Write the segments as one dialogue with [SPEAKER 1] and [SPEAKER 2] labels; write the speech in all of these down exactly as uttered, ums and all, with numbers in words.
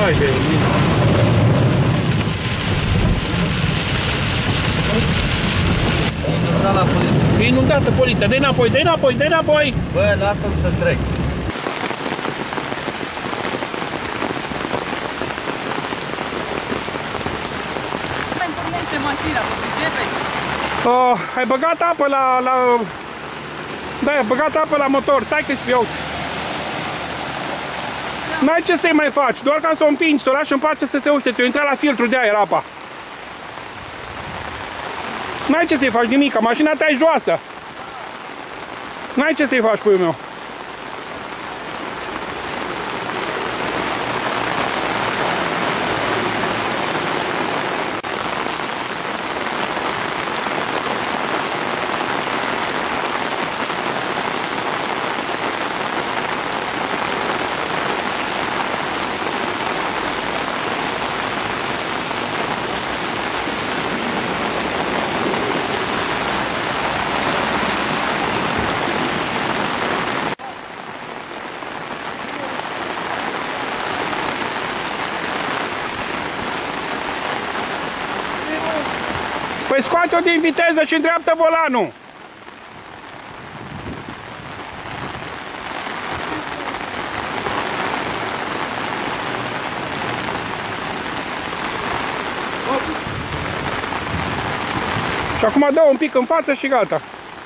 [SPEAKER 1] faci de mine?
[SPEAKER 2] Inundat la poliție.
[SPEAKER 1] E inundată poliția. Dă-i înapoi, dă-i înapoi, dă-i înapoi!
[SPEAKER 2] Bă, lasă-mi să trec.
[SPEAKER 3] Mai pornește mașina, vă pricepeți?
[SPEAKER 1] Oh, ai băgat apă la... la... Da, ai băgat apă la motor. Stai că-ți iau. N-ai ce să-i mai faci, doar ca să o împingi, să o lași în pace să se uște. Ți-o intra la filtru de aer apa. N-ai ce să-i faci nimic, mașina ta e joasă. N-ai ce să-i faci, puiul meu. Păi scoate-o din viteză și îndreaptă volanul! Și acum dă un pic în față și gata.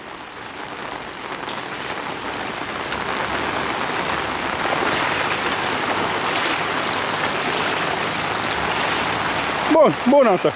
[SPEAKER 1] Bun, bun așa.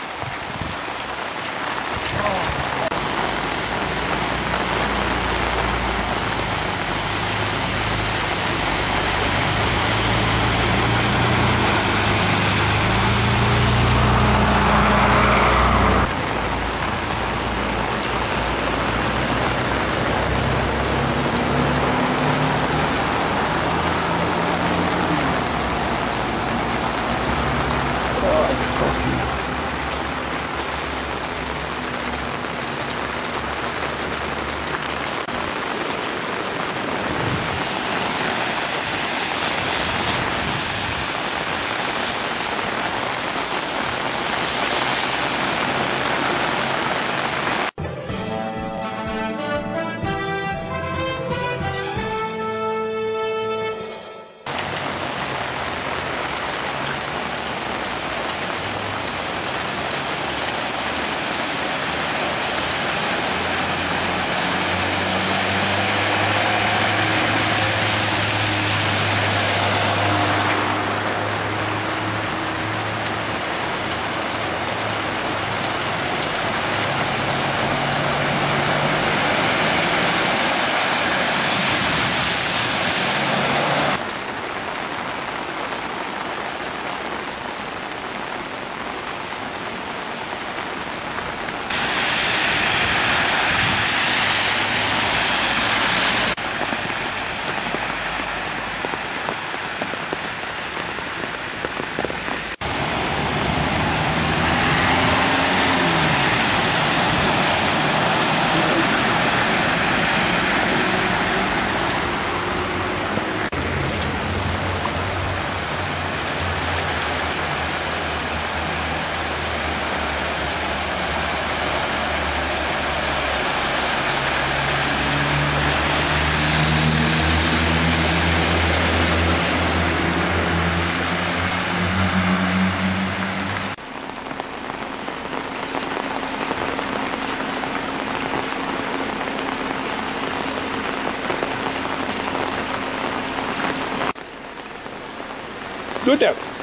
[SPEAKER 1] Du-te!